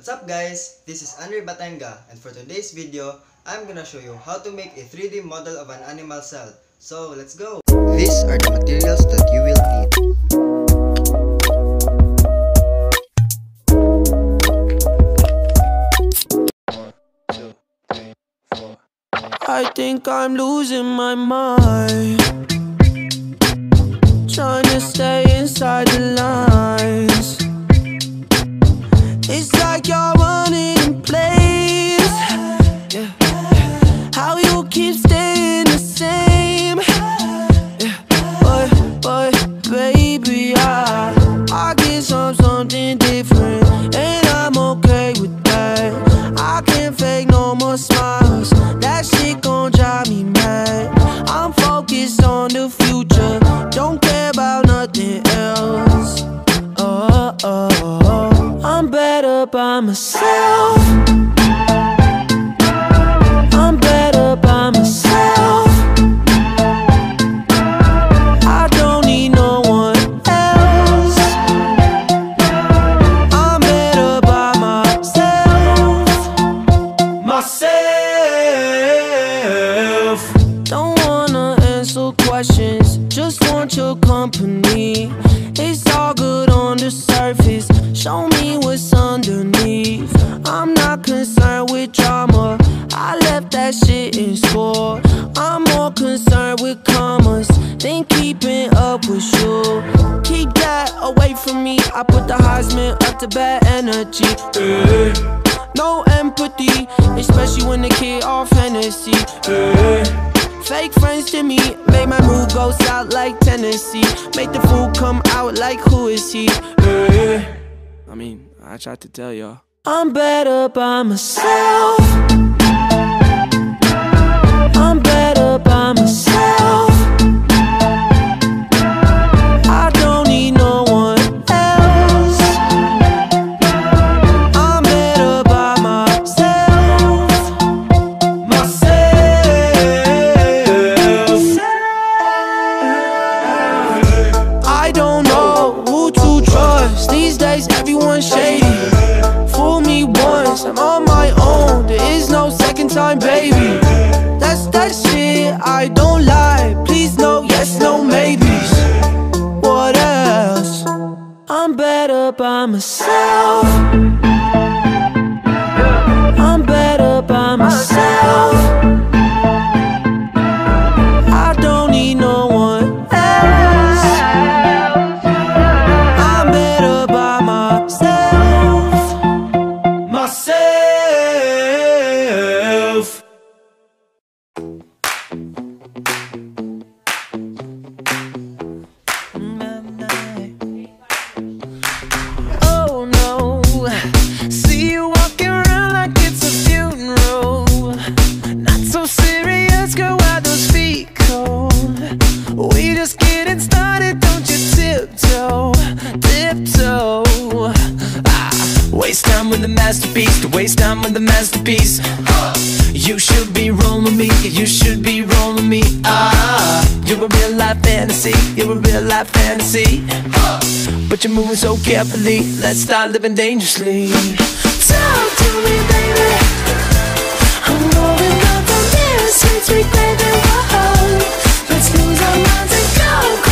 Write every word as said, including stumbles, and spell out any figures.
What's up guys, this is Andre Batenga, and for today's video, I'm gonna show you how to make a three D model of an animal cell. So let's go! These are the materials that you will need. I think I'm losing my mind, trying to stay inside the lines. It's like you're running in place, yeah. How you keep staying the same, yeah. But, but baby, I, I guess I'm something different, and I'm okay with that. I can't fake no more smiles, that shit gon' drive me mad. I'm focused on the future, don't care about nothing else. Oh, oh, oh. I'm better by myself. I'm better by myself. I don't need no one else. I'm better by myself. Myself. Don't wanna answer questions, just want your company. It's all good on the surface, show me what's underneath. I'm not concerned with drama, I left that shit in score. I'm more concerned with commas than keeping up with you. Keep that away from me, I put the Heisman up to bad energy, eh. No empathy, especially when the kid off Hennessy, eh. Fake friends to me, make my mood go south like Tennessee. Make the food come out like who is he, eh. I mean, I tried to tell y'all. I'm better by myself. I'm better by myself. I don't need no one else. I'm better by myself. Myself. I don't know who to trust. These days everyone's shady. Fool me once, I'm on my own, there is no second time, baby. That's that shit, I don't lie. Please no, yes, no, maybes. What else? I'm better by myself. I'm better by myself. I don't need no one else. I'm better by myself. Myself. Oh no, see you walking around like it's a funeral. Not so serious, girl, why those feet cold? We just getting started, don't you tiptoe, tiptoe. Ah, waste time with the masterpiece, to waste time with the masterpiece. You should be rolling me, you should be rolling me. Ah, you're a real life fantasy, you're a real life fantasy. But you're moving so carefully, let's start living dangerously. Talk to me, baby. I'm going up from here, sweet, sweet baby. Whoa, let's lose our minds and go